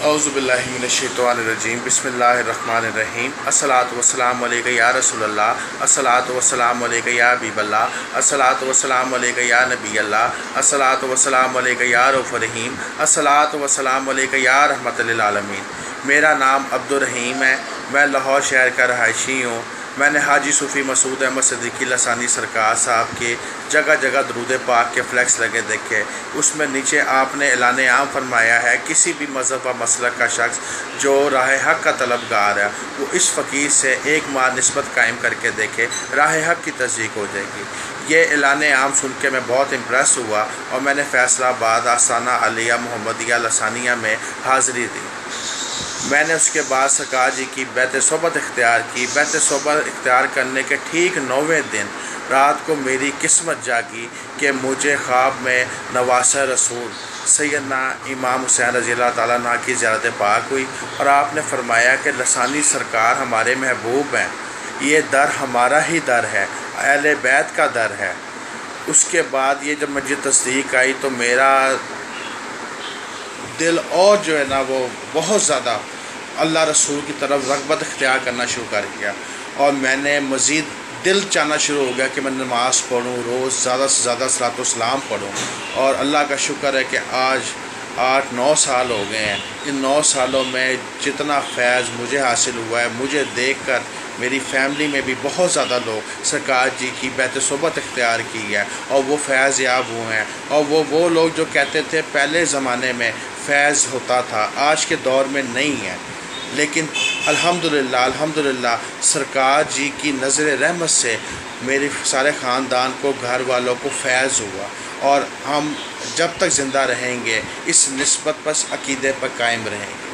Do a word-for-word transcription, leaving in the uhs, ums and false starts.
औज़ुबिल्लाहि मिनश्शैतानिर्रजीम बिस्मिल्लाहिर्रहमानिर्रहीम अस्सलातु वस्सलामु अलैका या रसूल अल्लाह अस्सलातु वस्सलामु अलैका या हबीबल्लाह अस्सलातु वस्सलामु अलैका या नबी अल्लाह अस्सलातु वस्सलामु अलैका या रऊफ़ रहीम अस्सलातु वस्सलामु अलैका या रहमतल लिल आलमीन। मेरा नाम अब्दुर्रहीम है, मैं लाहौर शहर का रहायशी हूँ। मैंने हाजी सूफ़ी मसूद अहमद सिद्दीकी लसानी सरकार साहब के जगह जगह दरूद पाक के फ्लैक्स लगे देखे। उसमें नीचे आपने ऐलान आम फरमाया है, किसी भी मज़हब व मसलक का शख्स जो राह हक़ का तलबगार है वो इस फ़कीर से एक माह निस्बत कायम करके देखे, राह हक़ की तस्दीक हो जाएगी। ये ऐलान आम सुन के मैं बहुत इम्प्रेस हुआ और मैंने फैसलाबाद आस्ताना अलिया मोहम्मदिया लसानिया में हाज़िरी दी। मैंने उसके बाद सरकार जी की बैत सोबत इख्तियार की। बैत सोबत इख्तियार करने के ठीक नौवें दिन रात को मेरी किस्मत जागी कि मुझे ख्वाब में नवासा रसूल सैयदना इमाम हुसैन रज़ी अल्लाह ताला अन्हु की ज़ियारत पाक हुई और आपने फरमाया कि लसानी सरकार हमारे महबूब हैं, ये दर हमारा ही दर है, अहले बैत का दर है। उसके बाद ये जब मुझे तस्दीक आई तो मेरा दिल और जो है ना वो बहुत ज़्यादा अल्लाह रसूल की तरफ रग़बत इख्तियार करना शुरू कर दिया और मैंने मज़ीद दिल चाहना शुरू हो गया कि मैं नमाज़ पढ़ूँ, रोज़ ज़्यादा से ज़्यादा सलातो सलाम पढ़ूँ। और अल्लाह का शुक्र है कि आज आठ नौ साल हो गए हैं। इन नौ सालों में जितना फैज़ मुझे हासिल हुआ है, मुझे देखकर मेरी फ़ैमिली में भी बहुत ज़्यादा लोग सरकार जी की बैत सोबत इख्तियार की है और वो फैज़ याब हुए हैं। और वो वो लोग जो कहते थे पहले ज़माने में फैज़ होता था, आज के दौर में नहीं है, लेकिन अल्हम्दुलिल्लाह अल्हम्दुलिल्लाह सरकार जी की नज़र रहमत से मेरे सारे ख़ानदान को, घर वालों को फैज़ हुआ और हम जब तक ज़िंदा रहेंगे इस निस्बत पर, अक़ीदे पर कायम रहेंगे।